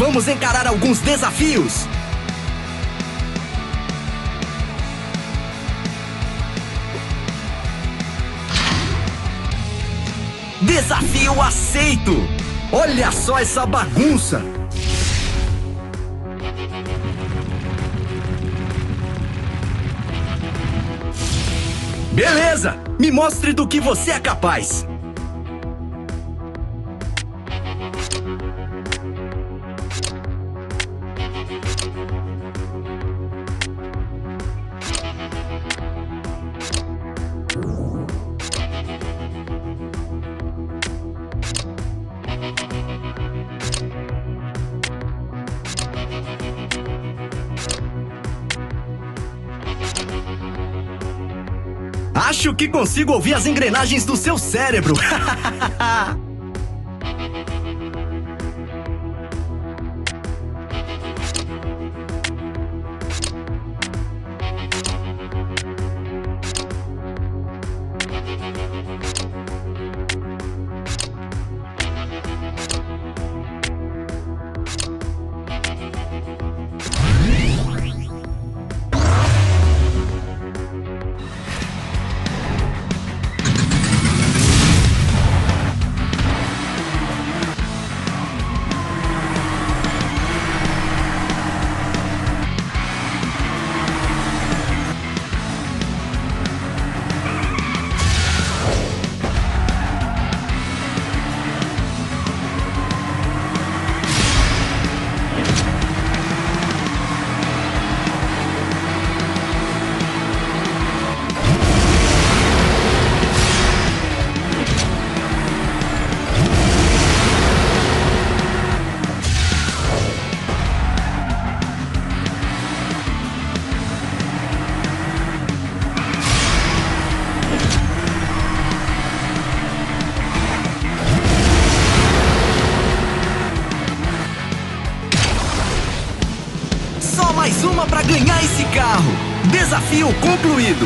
Vamos encarar alguns desafios. Desafio aceito! Olha só essa bagunça! Beleza! Me mostre do que você é capaz! Acho que consigo ouvir as engrenagens do seu cérebro. Mais uma para ganhar esse carro. Desafio concluído.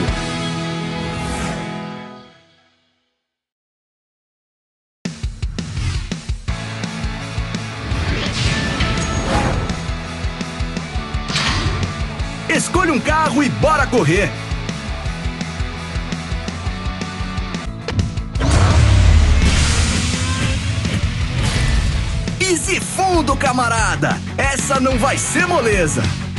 Escolha um carro e bora correr. Pise fundo, camarada. Essa não vai ser moleza.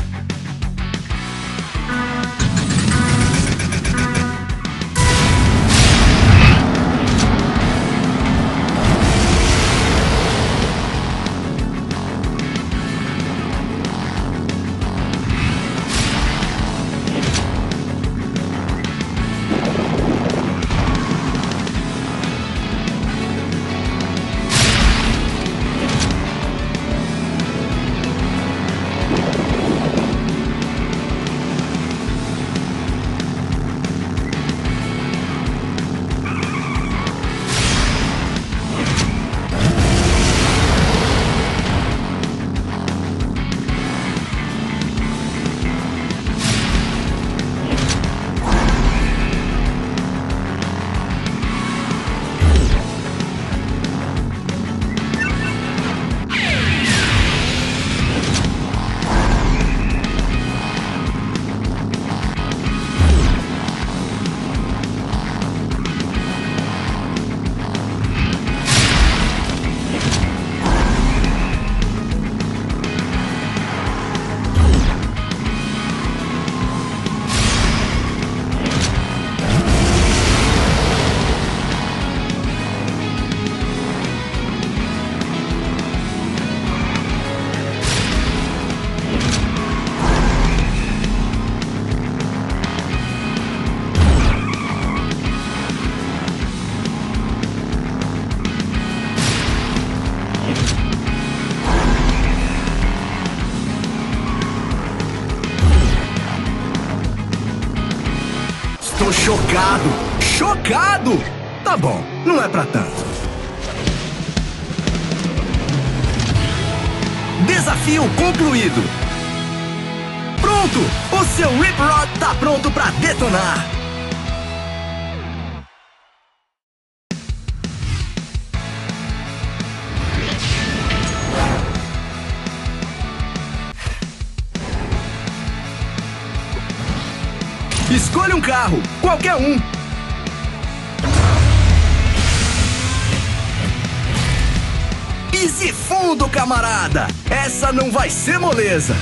Tô chocado! Chocado! Tá bom, não é pra tanto. Desafio concluído. Pronto! O seu Rip Rod tá pronto pra detonar. Escolha um carro, qualquer um. Pise fundo, camarada! Essa não vai ser moleza!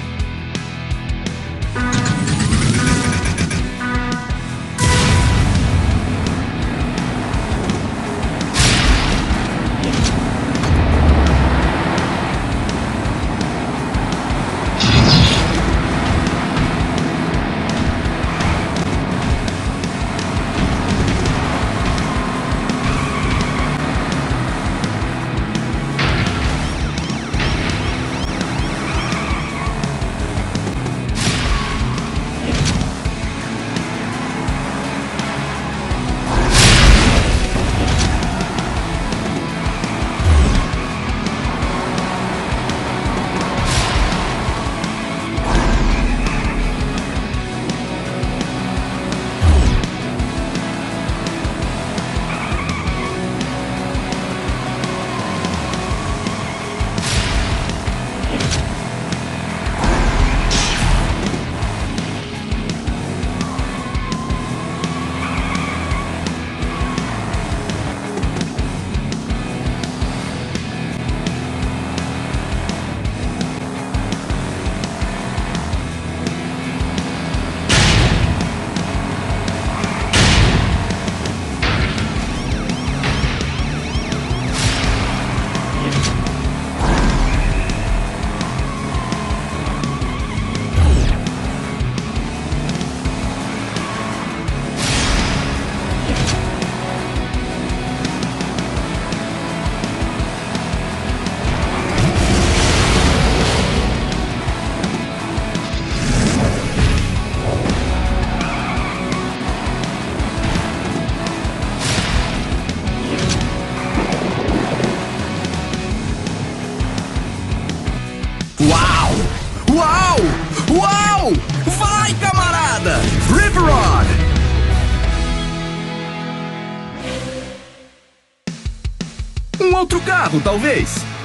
Uau! Uau! Uau! Vai, camarada! Rip Rod! Um outro carro, talvez?